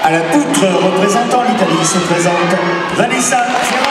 À la poutre représentant l'Italie se présente Vanessa.